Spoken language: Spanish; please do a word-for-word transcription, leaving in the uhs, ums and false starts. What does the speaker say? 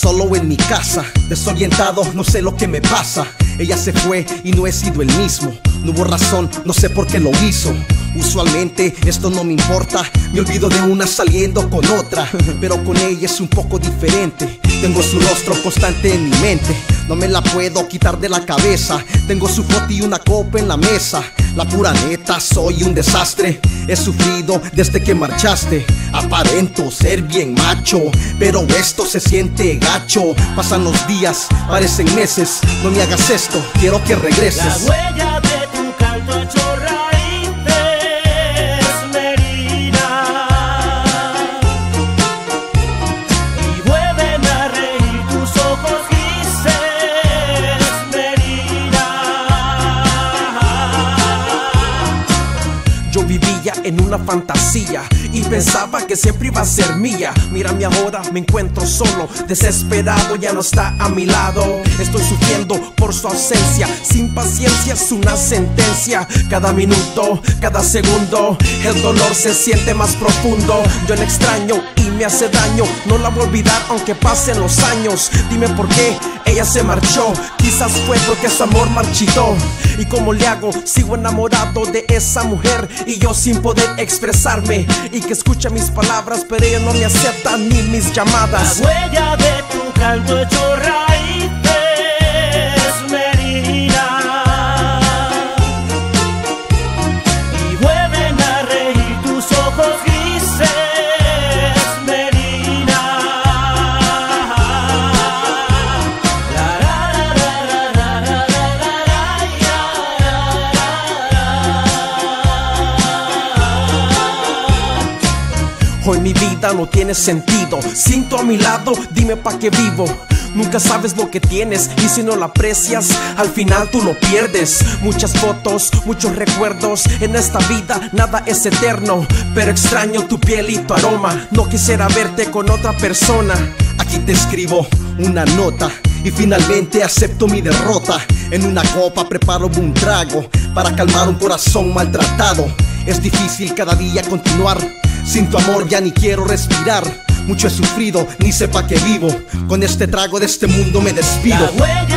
solo en mi casa, desorientado, no sé lo que me pasa. Ella se fue y no he sido el mismo. No hubo razón, no sé por qué lo hizo. Usualmente esto no me importa, me olvido de una saliendo con otra, pero con ella es un poco diferente. Tengo su rostro constante en mi mente, no me la puedo quitar de la cabeza. Tengo su foto y una copa en la mesa. La pura neta, soy un desastre. He sufrido desde que marchaste. Aparento ser bien macho, pero esto se siente gacho. Pasan los días, parecen meses. No me hagas esto, quiero que regreses. La huella de tu canto hecho raíces me herida, y vuelven a reír tus ojos grises me herida. Yo vivía en una fantasía y pensaba que siempre iba a ser mía. Mírame ahora, me encuentro solo, desesperado, ya no está a mi lado. Estoy sufriendo por su ausencia, sin paciencia es una sentencia. Cada minuto, cada segundo, el dolor se siente más profundo. Yo la extraño y me hace daño, no la voy a olvidar aunque pasen los años. Dime por qué ella se marchó, quizás fue porque su amor marchitó. ¿Y cómo le hago? Sigo enamorado de esa mujer y yo sin poder expresarme. Y que escucha mis palabras pero ella no me acepta ni mis llamadas. La huella de tu canto hecho raíces me herida, y vuelven a reír tus ojos grises me herida. La, la, la, la, la, la, la, la, Hoy mi vida no tiene sentido, sin tú a mi lado, dime pa' qué vivo. Nunca sabes lo que tienes y si no lo aprecias, al final tú lo pierdes. Muchas fotos, muchos recuerdos, en esta vida nada es eterno, pero extraño tu piel y tu aroma. No quisiera verte con otra persona. Aquí te escribo una nota y finalmente acepto mi derrota. En una copa preparo un trago para calmar un corazón maltratado. Es difícil cada día continuar, sin tu amor ya ni quiero respirar. Mucho he sufrido, ni sepa que vivo. Con este trago de este mundo me despido. La huella